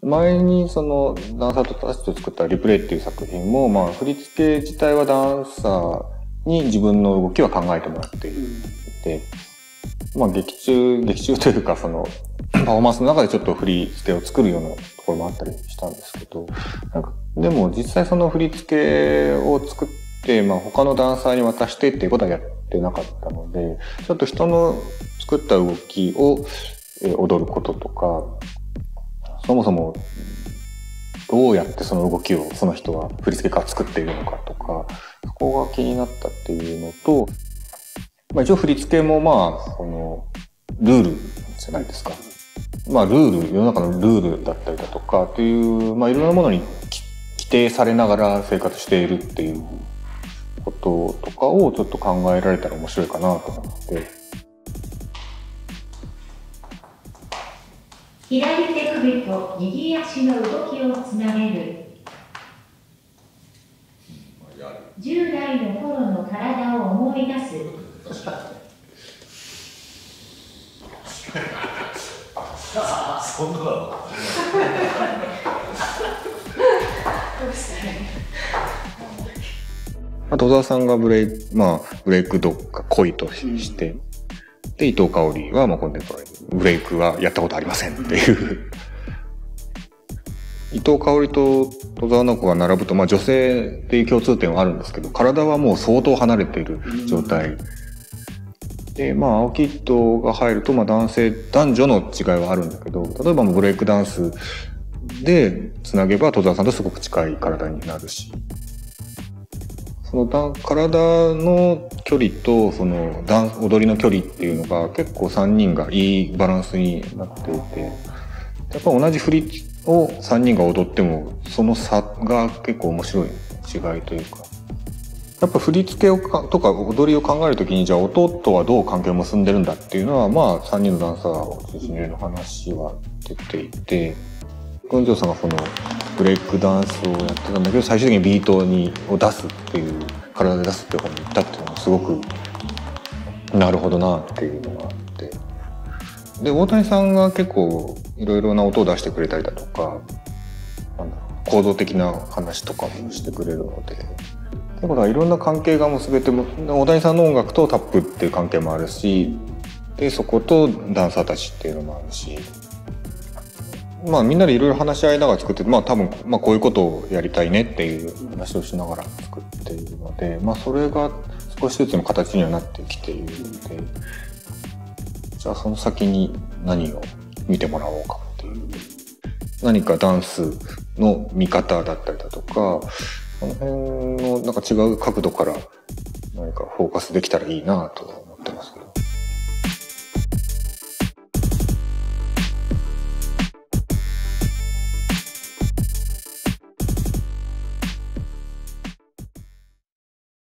前にそのダンサーたちと作ったリプレイっていう作品も、まあ振り付け自体はダンサーに自分の動きは考えてもらっていて、まあ劇中というかそのパフォーマンスの中でちょっと振り付けを作るようなところもあったりしたんですけど、なんかでも実際その振り付けを作って、まあ他のダンサーに渡してっていうことはやってなかったので、ちょっと人の作った動きを踊ることとか、そもそもどうやってその動きをその人は振り付け家は作っているのかとか、そこが気になったっていうのと、まあ一応振り付けもまあそのルールじゃないですか。まあルール、世の中のルールだったりだとかっていう、まあいろんなものに規定されながら生活しているっていうこととかをちょっと考えられたら面白いかなと思って。 左手首と右足の動きをつなげる。10代の頃の体を思い出す。 そんなの戸沢さんがブレイクドッグが恋として、で、伊藤香織はコンテンポラリー。ブレイクはやったことありませんっていう。伊藤香織と戸沢直子が並ぶと、女性っていう共通点はあるんですけど、体はもう相当離れている状態。で、青木一藤が入ると、男女の違いはあるんだけど、例えばブレイクダンスで繋げば戸沢さんとすごく近い体になるし、その体の距離とその踊りの距離っていうのが結構3人がいいバランスになっていて、やっぱ同じ振りを3人が踊ってもその差が結構面白い違いというか、やっぱ振り付けとか踊りを考えるときに、じゃあ音とはどう関係を結んでるんだっていうのは3人のダンサーを中心にの話は出ていて、群青さんがそのブレイクダンスをやってたんだけど、最終的にビートを出すっていう、体で出すっていう方に行ったっていうのがすごくなるほどなっていうのがあって、で大谷さんが結構いろいろな音を出してくれたりだとか、構造的な話とかもしてくれるので、ってことはいろんな関係が結べても、大谷さんの音楽とタップっていう関係もあるし、でそことダンサーたちっていうのもあるし、みんなでいろいろ話し合いながら作ってて、多分こういうことをやりたいねっていう話をしながら作っているので、それが少しずつの形にはなってきているので、じゃあその先に何を見てもらおうかっていう、何かダンスの見方だったりだとか、この辺のなんか違う角度から何かフォーカスできたらいいなと思ってます。